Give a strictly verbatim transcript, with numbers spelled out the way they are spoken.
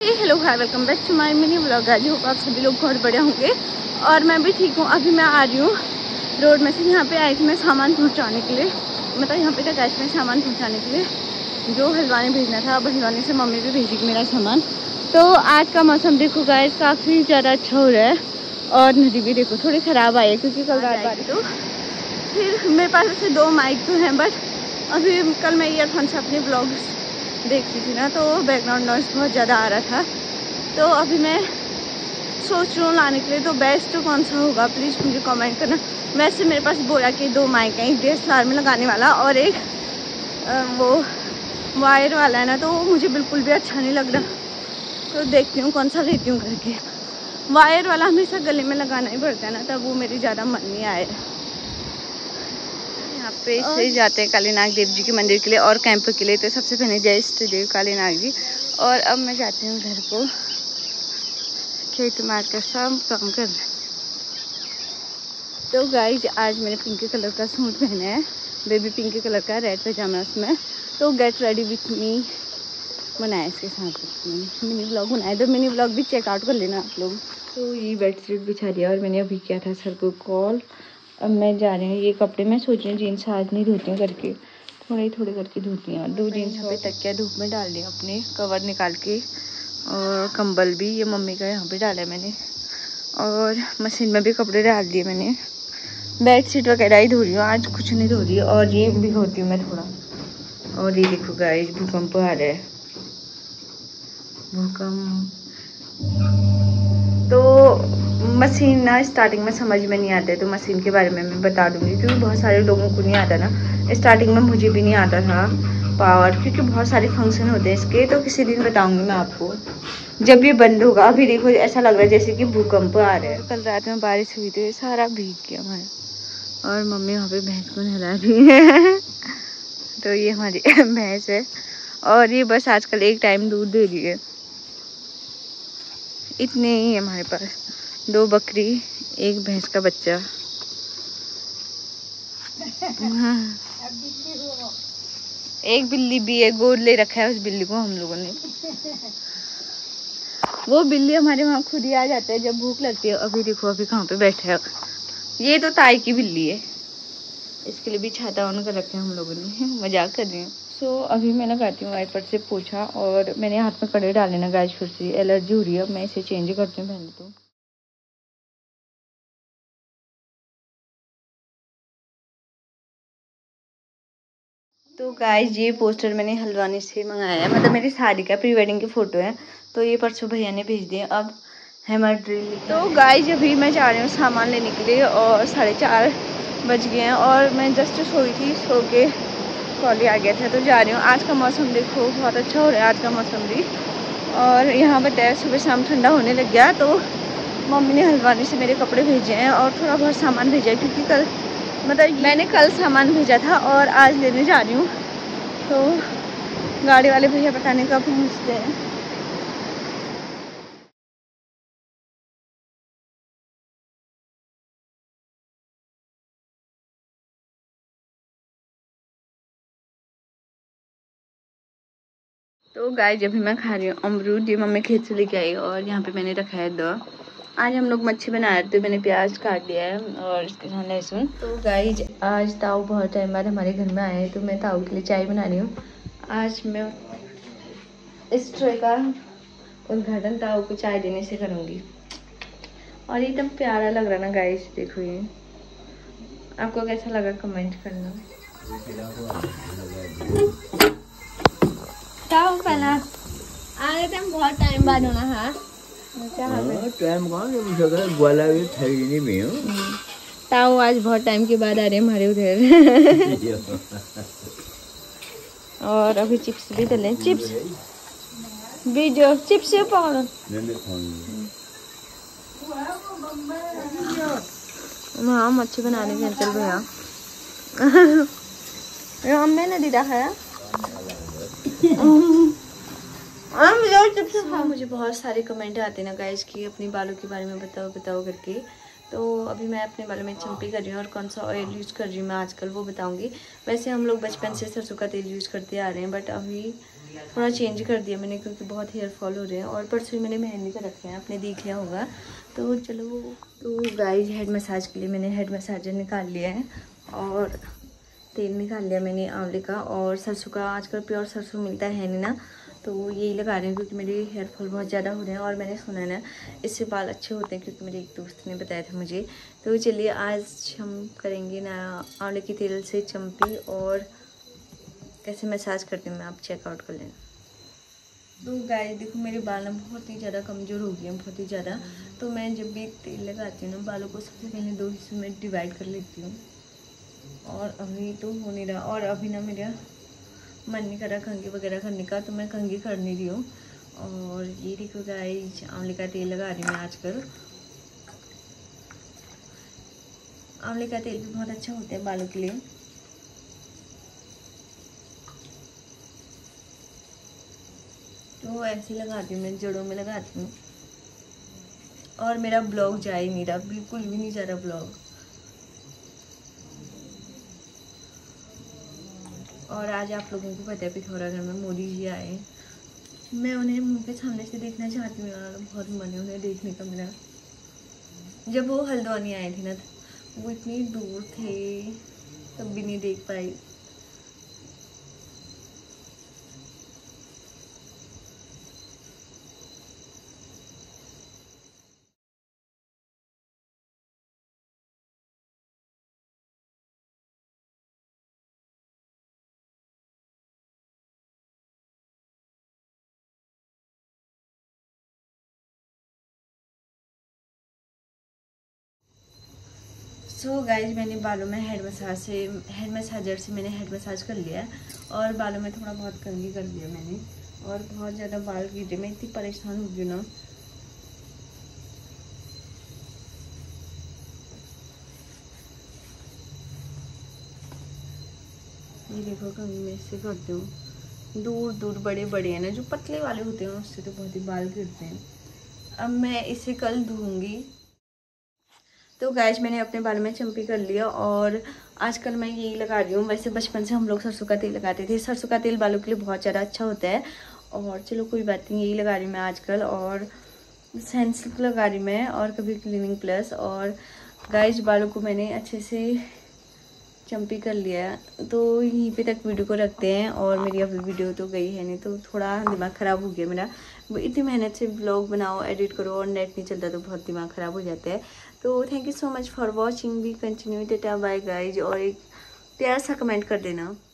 Hello hi, welcome back to my mini vlog. आज hope आप सभी लोग बहुत बढ़िया होंगे और मैं भी ठीक हूँ। अभी मैं आ रही हूँ रोड में से। यहाँ पे आई थी मैं सामान पहुँचाने के लिए, मतलब यहाँ पे तक आई थी मैं सामान पहुँचाने के लिए जो हल्द्वानी भेजना था। अब हल्द्वानी से मम्मी भी भेजेगी मेरा सामान। तो आज का मौसम देखो गाइस, काफ़ी ज़्यादा अच्छा हो रहा है और नदी भी देखो थोड़ी ख़राब आई है क्योंकि कल रात आई। तो फिर मेरे पास ऐसे दो माइक तो हैं, बट अभी कल मैं ईयरफोन से अपने ब्लॉग्स देखती थी ना, तो बैकग्राउंड नॉइस बहुत ज़्यादा आ रहा था। तो अभी मैं सोच रही हूँ लाने के लिए, तो बेस्ट कौन सा होगा प्लीज़ मुझे कमेंट करना। वैसे मेरे पास बोया कि दो माइक हैं, एक डी एस एल आर में लगाने वाला और एक आ, वो वायर वाला है ना, तो वो मुझे बिल्कुल भी अच्छा नहीं लग रहा। तो देखती हूँ कौन सा लेती हूँ करके। वायर वाला हमेशा गले में लगाना ही पड़ता है ना, तब वो मेरी ज़्यादा मन नहीं आए। यहाँ पे से जाते हैं कालीनाग देव जी के मंदिर के लिए और कैंप के लिए। तो सबसे पहले जय इष्ट देव कालीनाग जी। और अब मैं जाती हूँ घर को, खेत मार कर सब काम कर। तो गाइज आज मैंने पिंक कलर का सूट पहना है, बेबी पिंक कलर का, रेड पजामा उसमें। तो गेट रेडी विथ मी बनाया इसके साथ मिनी ब्लॉग बनाया। तो मिनी ब्लॉग भी चेकआउट कर लेना आप लोग। तो ये बेडशीट बिछा दिया और मैंने अभी किया था सर को कॉल। अब मैं जा रही हूँ, ये कपड़े मैं सोच रही हूँ जीन्स आज नहीं धोती हूँ करके, थोड़े थोड़े करके धोती हूँ। दो जीन्स यहाँ पे तकिया धूप में डाल दिया अपने, कवर निकाल के, और कंबल भी ये मम्मी का यहाँ पे डाला है मैंने, और मशीन में भी कपड़े डाल दिए मैंने। बेड शीट वगैरह ही धो रही हूँ, आज कुछ नहीं धो रही। और ये भी धोती हूँ मैं थोड़ा। और ये देखो गाइस, भूकंप आ रहा है, भूकंप। तो मशीन ना स्टार्टिंग में समझ में नहीं आते, तो मशीन के बारे में मैं बता दूंगी क्योंकि बहुत सारे लोगों को नहीं आता ना। स्टार्टिंग में मुझे भी नहीं आता था पावर, क्योंकि बहुत सारे फंक्शन होते हैं इसके। तो किसी दिन बताऊंगी मैं आपको जब ये बंद होगा। अभी देखो ऐसा लग रहा है जैसे कि भूकंप आ रहा है। कल रात में बारिश हुई थी, सारा भीग गया हमारा। और मम्मी वहाँ पे भैंस को नहला रही है। तो ये हमारी भैंस है और ये बस आजकल एक टाइम दूध दे रही है। इतने ही है हमारे पास, दो बकरी, एक भैंस का बच्चा। हाँ। एक बिल्ली भी है, गोद ले रखा है उस बिल्ली को हम लोगों ने। वो बिल्ली हमारे वहाँ खुद ही आ जाता है जब भूख लगती है। अभी देखो अभी कहाँ पे बैठा है, ये तो ताई की बिल्ली है, इसके लिए भी छाता ऑन कर रखे हैं हम लोगों ने। मजाक कर रही हूँ। सो so, अभी मैं लगाती हूँ वाइपर से पोछा, और मैंने हाथ में कड़े डाले ना गाइस, फिर से एलर्जी हो रही है। अब मैं इसे चेंज करती हूँ पहले तो। तो गाइस ये पोस्टर मैंने हल्द्वानी से मंगाया है, मतलब मेरी शादी का प्री वेडिंग की फ़ोटो है। तो ये परसों भैया ने भेज दिए। अब हैमर ड्रिल। तो गाइस अभी मैं जा रही हूँ सामान लेने के लिए और साढ़े चार बज गए हैं और मैं जस्ट सोई थी, सो के कॉल आ गया था। तो जा रही हूँ। आज का मौसम देखो बहुत अच्छा हो रहा है आज का मौसम भी। और यहाँ पर सुबह शाम ठंडा होने लग गया। तो मम्मी ने हल्द्वानी से मेरे कपड़े भेजे हैं और थोड़ा बहुत सामान भेजा है, क्योंकि कल मतलब मैंने कल सामान भेजा था और आज लेने जा रही हूँ। तो गाड़ी वाले भैया पता नहीं कब पहुँचते हैं। तो गाइस अभी मैं खा रही हूँ अमरूद, ये मम्मी खेत से लेके आई और यहाँ पे मैंने रखा है दो। आज हम लोग मच्छी बना रहे थे, मैंने प्याज काट दिया है और इसके साथ लहसुन। तो गाइस आज ताऊ बहुत टाइम बाद हमारे घर में आए हैं, तो मैं ताऊ के लिए चाय बना रही हूँ। आज मैं इस ट्रे का उद्घाटन ताऊ को चाय देने से करूँगी। और ये एकदम प्यारा लग रहा ना गाइस, देखो ये। आपको कैसा लगा कमेंट करना। ताऊ पहला आ गए थे हम बहुत टाइम बाद होना है। टाइम कौन गोला भी थरी में हो। ताऊ आज बहुत टाइम के बाद आ रहे हैं हमारे उधर। और अभी चिप्स भी डले, चिप्स भी जो चिप्स से पकड़ो। हाँ मच्छी बनाने के चल भैया। हमने ना दीदा है। मुझे बहुत सारे कमेंट आते ना गाइस कि अपने बालों के बारे में बताओ बताओ करके। तो अभी मैं अपने बालों में चम्पी कर रही हूँ और कौन सा ऑयल यूज़ कर रही हूँ मैं आजकल वो बताऊँगी। वैसे हम लोग बचपन से सरसों का तेल यूज़ करते आ रहे हैं, बट अभी थोड़ा चेंज कर दिया मैंने क्योंकि बहुत हेयर फॉल हो रहे हैं। और परसों मैंने मेहंदी का रखे हैं, आपने देख लिया होगा। तो चलो, तो गाइस हेड मसाज के लिए मैंने हेड मसाजर निकाल लिया है और तेल निकाल लिया मैंने आंवले का और सरसों का। आजकल प्योर सरसों मिलता है नहीं ना, तो यही लगा रही हूँ क्योंकि मेरे हेयर फॉल बहुत ज़्यादा हो रहे हैं और मैंने सुना है ना इससे बाल अच्छे होते हैं, क्योंकि मेरे एक दोस्त ने बताया था मुझे। तो चलिए आज हम करेंगे ना आंवले के तेल से चम्पी और कैसे मसाज करती हूँ मैं, आप चेकआउट कर लेना। तो गाइस देखो मेरे बाल ना बहुत ही ज़्यादा कमज़ोर हो गए हैं, बहुत ही ज़्यादा। तो मैं जब भी तेल लगाती हूँ ना बालों को सबसे पहले दो हिस्सों में डिवाइड कर लेती हूँ, और अभी तो हो नहीं रहा। और अभी ना मेरा मन नहीं कर रहा कंघी वगैरह करने का, तो मैं कंघी कर नहीं रही हूँ। और ये देखो गाइस आंवले का तेल लगा रही हूँ मैं आजकल। आंवले का तेल भी बहुत अच्छा होता है बालों के लिए। तो ऐसे लगाती हूँ मैं, जड़ों में लगाती हूँ। और मेरा ब्लॉग जा ही नहीं रहा, बिल्कुल भी नहीं जा रहा ब्लॉग। और आज आप लोगों को पता है पिथौरागढ़ में मोदी जी आए। मैं उन्हें मुंह के सामने से देखना चाहती हूँ यार, बहुत मन है उन्हें देखने का मेरा। जब वो हल्द्वानी आए थे ना, वो इतनी दूर थे तब भी नहीं देख पाई। सो so गाइज मैंने बालों में हेड मसाज से हेड मसाजर से मैंने हेड मसाज कर लिया है और बालों में थोड़ा बहुत कंघी कर दिया मैंने। और बहुत ज़्यादा बाल गिरे, मैं इतनी परेशान हो गई ना। ये देखो कंघी मैं इससे करती हूँ, दूर दूर बड़े बड़े हैं ना, जो पतले वाले होते हैं उससे तो बहुत ही बाल गिरते हैं। अब मैं इसे कल धोऊंगी। तो गाइज मैंने अपने बालों में चम्पी कर लिया और आजकल मैं यही लगा रही हूँ। वैसे बचपन से हम लोग सरसों का तेल लगाते थे, सरसों का तेल बालों के लिए बहुत ज़्यादा अच्छा होता है। और चलो कोई बात नहीं, यही लगा रही हूँ मैं आजकल। और सनसिल्क लगा रही मैं, और कभी क्लीनिंग प्लस। और गाइज बालों को मैंने अच्छे से चम्पी कर लिया, तो यहीं पे तक वीडियो को रखते हैं। और मेरी अभी वीडियो तो गई है नहीं, तो थोड़ा दिमाग ख़राब हो गया मेरा। इतनी मेहनत से ब्लॉग बनाओ, एडिट करो और नेट नहीं चलता तो बहुत दिमाग ख़राब हो जाता है। तो thank you so much for watching, भी कंटिन्यू टाटा बाय गाइज। और एक प्यार सा कमेंट कर देना।